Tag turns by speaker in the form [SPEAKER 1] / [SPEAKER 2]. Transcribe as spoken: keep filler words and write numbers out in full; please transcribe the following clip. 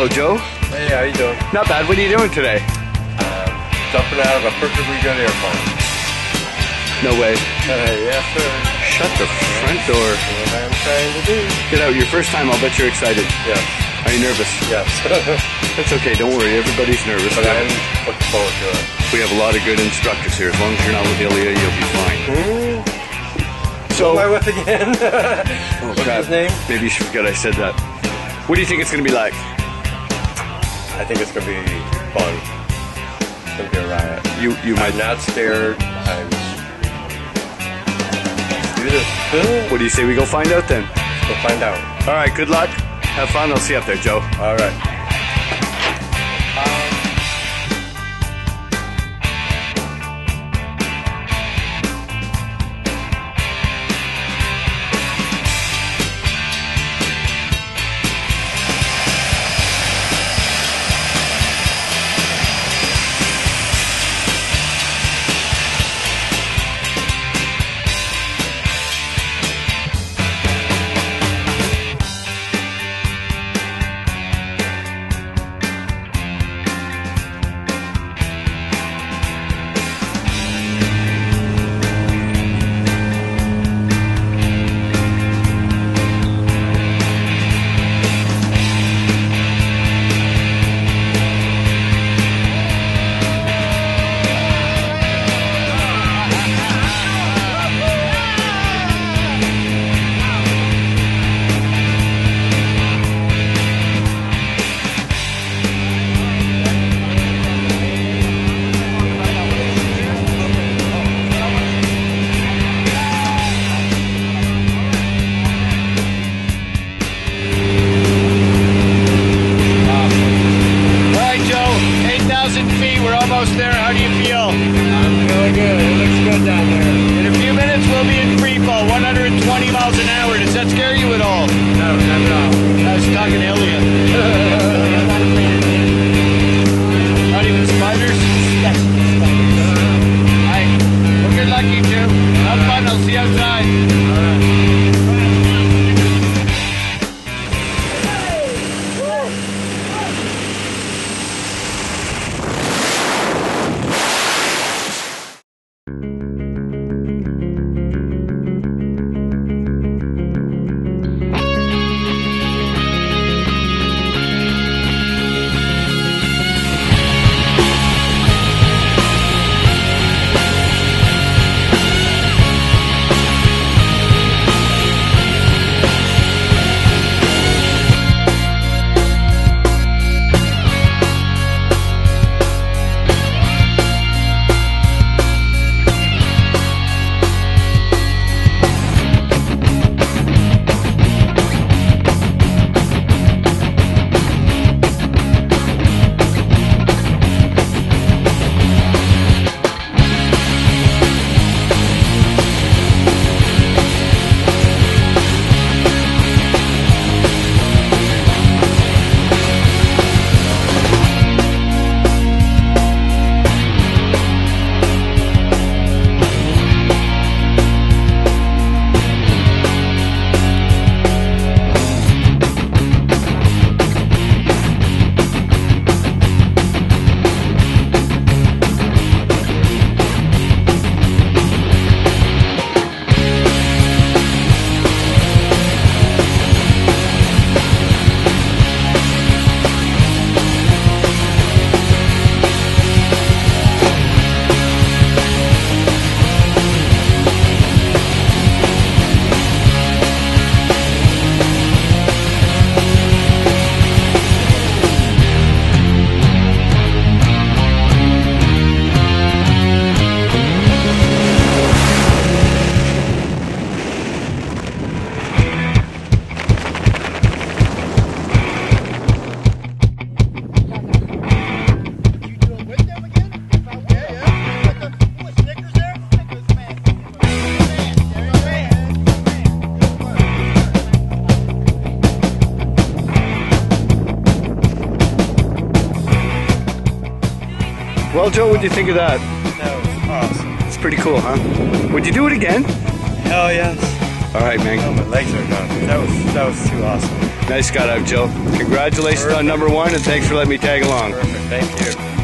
[SPEAKER 1] Hello, Joe.
[SPEAKER 2] Hey, how you doing?
[SPEAKER 1] Not bad. What are you doing today?
[SPEAKER 2] Um, jumping out of a perfectly good airplane.
[SPEAKER 1] No way.
[SPEAKER 2] Uh, yes, sir.
[SPEAKER 1] Shut the front door.
[SPEAKER 2] That's what I'm trying to do.
[SPEAKER 1] Get out. Your first time. I'll bet you're excited.
[SPEAKER 2] Yes.
[SPEAKER 1] Are you nervous?
[SPEAKER 2] Yes.
[SPEAKER 1] That's okay. Don't worry. Everybody's nervous.
[SPEAKER 2] But I'm looking forward to it.
[SPEAKER 1] We have a lot of good instructors here. As long as you're not with Ilya, you'll be fine.
[SPEAKER 2] Hmm?
[SPEAKER 1] So,
[SPEAKER 2] Who am I with again?
[SPEAKER 1] oh,
[SPEAKER 2] What's
[SPEAKER 1] crap.
[SPEAKER 2] his name?
[SPEAKER 1] Maybe you should forget I said that. What do you think it's going to be like?
[SPEAKER 2] I think it's going to be fun. It's going to be a riot.
[SPEAKER 1] You, you might
[SPEAKER 2] I'm not scared. I'm... Let's do this.
[SPEAKER 1] What do you say we go find out then?
[SPEAKER 2] Let's go find out.
[SPEAKER 1] All right, good luck. Have fun. I'll see you up there, Joe.
[SPEAKER 2] All right.
[SPEAKER 1] We're almost there. How do you feel?
[SPEAKER 2] I'm feeling good. It looks good down there.
[SPEAKER 1] In a few minutes, we'll be in free fall, one hundred twenty miles an hour. Does that scare you at all?
[SPEAKER 2] No, not at all.
[SPEAKER 1] I was talking to Ilya. Not even spiders? Yes. Alright. Well, good luck, you two. Have fun. I'll see you outside. Well, Joe, what'd you think of that?
[SPEAKER 2] That was awesome.
[SPEAKER 1] It's pretty cool, huh? Would you do it again?
[SPEAKER 2] Hell yes.
[SPEAKER 1] All right, man.
[SPEAKER 2] Oh, my legs are done. That was that was too awesome.
[SPEAKER 1] Nice skydive, Joe. Congratulations
[SPEAKER 2] Perfect.
[SPEAKER 1] on number one, and thanks for letting me tag along.
[SPEAKER 2] Perfect. Thank you.